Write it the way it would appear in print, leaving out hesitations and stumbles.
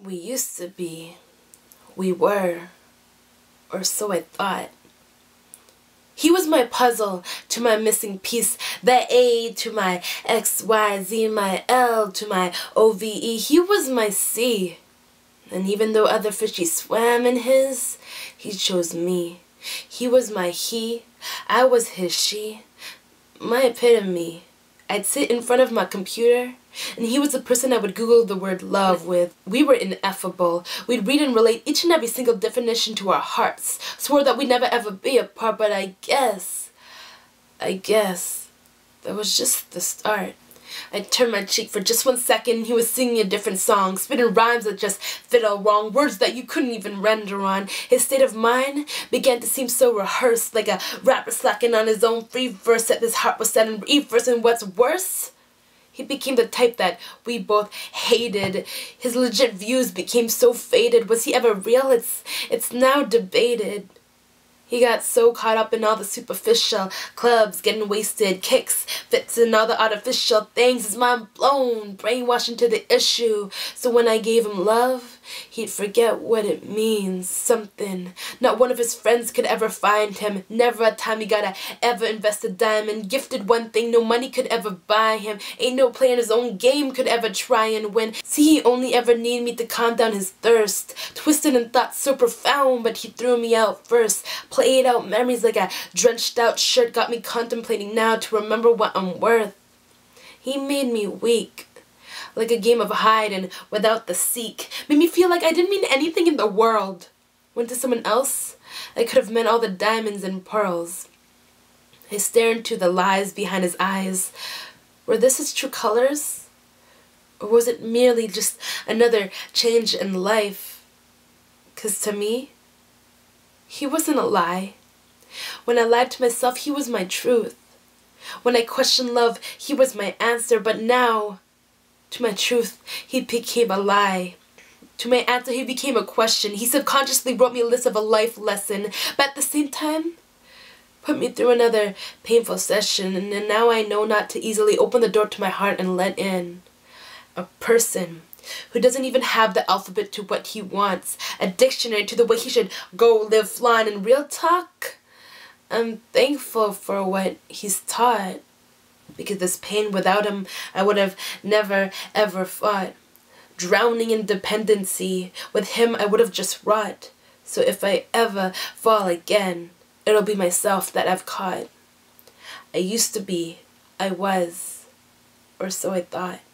We used to be, we were, or so I thought. He was my puzzle to my missing piece, the A to my X, Y, Z, my L to my OVE. He was my C. And even though other fishies swam in his, he chose me. He was my he, I was his she, my epitome. I'd sit in front of my computer, and he was the person I would Google the word love with. We were ineffable. We'd read and relate each and every single definition to our hearts. Swore that we'd never ever be apart, but I guess, that was just the start. I turned my cheek for just 1 second, he was singing a different song, spitting rhymes that just fit all wrong, words that you couldn't even render on. His state of mind began to seem so rehearsed, like a rapper slacking on his own free verse that his heart was set in reverse. And what's worse, he became the type that we both hated. His legit views became so faded. Was he ever real? It's now debated. He got so caught up in all the superficial clubs, getting wasted, kicks, fits, and all the artificial things. His mind blown, brainwashed into the issue. So when I gave him love, he'd forget what it means. Something. Not one of his friends could ever find him. Never a time he gotta ever invest a dime. And gifted one thing no money could ever buy him. Ain't no player in his own game could ever try and win. See, he only ever needed me to calm down his thirst. Twisted in thoughts so profound, but he threw me out first. Played out memories like a drenched out shirt, got me contemplating now to remember what I'm worth. He made me weak, like a game of hide and without the seek. Made me feel like I didn't mean anything in the world. When to someone else, I could have meant all the diamonds and pearls. I stared into the lies behind his eyes. Were this his true colors? Or was it merely just another change in life? 'Cause to me, he wasn't a lie. When I lied to myself, he was my truth. When I questioned love, he was my answer. But now, to my truth, he became a lie. To my answer, he became a question. He subconsciously wrote me a list of a life lesson, but at the same time, put me through another painful session. And now I know not to easily open the door to my heart and let in a person who doesn't even have the alphabet to what he wants, a dictionary to the way he should go, live, fly. And real talk, I'm thankful for what he's taught, because this pain without him I would have never ever fought. Drowning in dependency, with him I would have just rot. So if I ever fall again, it'll be myself that I've caught. I used to be, I was, or so I thought.